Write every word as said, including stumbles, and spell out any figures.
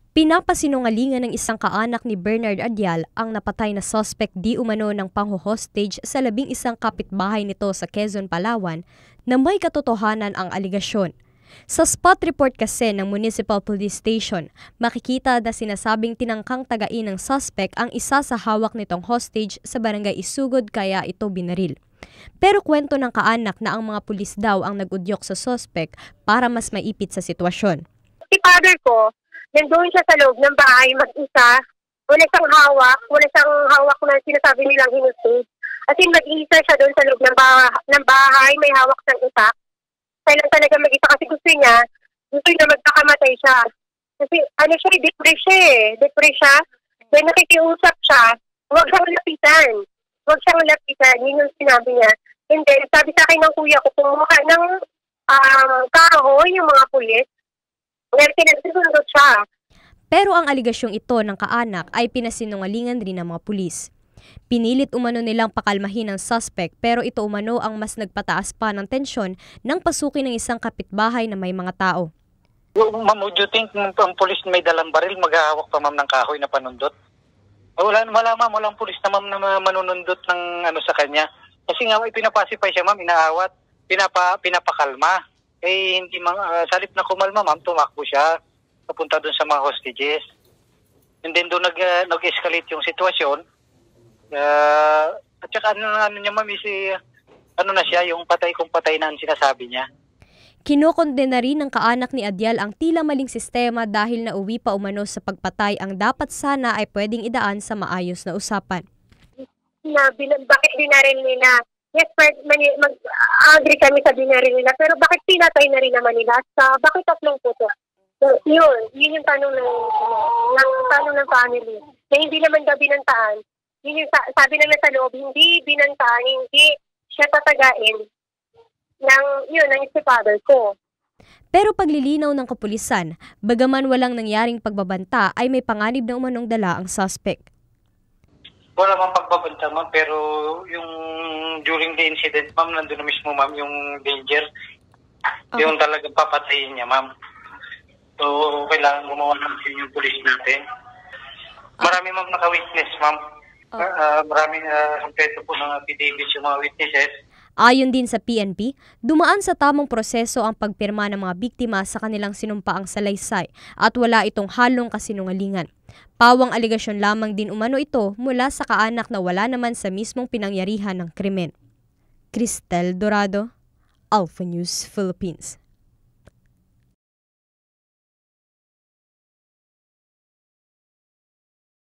Pinapasinungalingan ng isang kaanak ni Bernard Adyal ang napatay na suspect di umano ng pangho-hostage sa labing isang kapitbahay nito sa Quezon, Palawan na may katotohanan ang aligasyon. Sa spot report kasi ng Municipal Police Station, makikita na sinasabing tinangkang tagain ng suspect ang isa sa hawak nitong hostage sa barangay Isugod kaya ito binaril. Pero kwento ng kaanak na ang mga pulis daw ang nag-udyok sa suspect para mas maipit sa sitwasyon. Si father ko, nandoon siya sa loob ng bahay mag-isa, wala siyang hawak, wala siyang hawak na sinasabi nilang hinusig. As in, mag-isa siya doon sa loob ng, bah ng bahay, may hawak siyang itak. Kailan talaga mag-isa kasi gusto niya, gusto niya magpakamatay siya. Kasi ano siya, depressed siya eh, depressed siya. Then nakikiusap siya, huwag siyang lapitan. Huwag siyang lapitan, yun yung sinabi niya. And then, sabi sa akin ng kuya ko, kumuha ng um, kahoy, yung mga pulis, ngayon pinagsusunod siya. Pero ang aligasyong ito ng kaanak ay pinasinungalingan rin ng mga pulis. Pinilit umano nilang pakalmahin ang suspect pero ito umano ang mas nagpataas pa ng tensyon nang pasukin ng isang kapitbahay na may mga tao. Ma'am, would you think ang pulis may dalang baril, maghahawak pa ma'am ng kahoy na panundot? Wala, wala ma'am, walang pulis na ma'am na manunundot ng ano sa kanya. Kasi nga pinapasipay siya ma'am, inaawat, pinapa, pinapakalma. Eh hindi mang, uh, salip na kumalma ma'am, tumakbo siya papunta doon sa mga hostages. And then doon nag, uh, nag-escalate yung sitwasyon. Uh, at saka ano, ano niya ma'am, si, ano na siya, yung patay kung patay na ang sinasabi niya. Kinokondena rin ng kaanak ni Adyal ang tila maling sistema dahil nauwi pa umano sa pagpatay ang dapat sana ay pwedeng idaan sa maayos na usapan. Na, bakit dinaril nila? Yes, mag-agree kami sa binaril nila, pero bakit pinatay na rin naman nila? Sa, bakit tatlong puto? So, yun, yun yung tanong ng, ng, tanong ng family. Na hindi naman daw binantaan. Yun yung sabi na sa loob, hindi binantaan, hindi siya tatagain ng, yun, ng si father ko. Pero paglilinaw ng kapulisan, bagaman walang nangyaring pagbabanta ay may panganib na umanong dala ang suspect. Wala mang pagbabanta ma'am, pero yung during the incident ma'am, nandun na mismo ma'am yung danger. Okay. Yung talagang papatayin niya ma'am. So, kailangan gumawa ng yung police natin. Marami ma'am naka-witness ma'am. Okay. Uh, maraming uh, kompleto po ng affidavits yung mga witnesses. Ayon din sa P N P, dumaan sa tamang proseso ang pagpirma ng mga biktima sa kanilang sinumpaang salaysay at wala itong halong kasinungalingan. Pawang aligasyon lamang din umano ito mula sa kaanak na wala naman sa mismong pinangyarihan ng krimen. Cristel Dorado, Alpha News Philippines.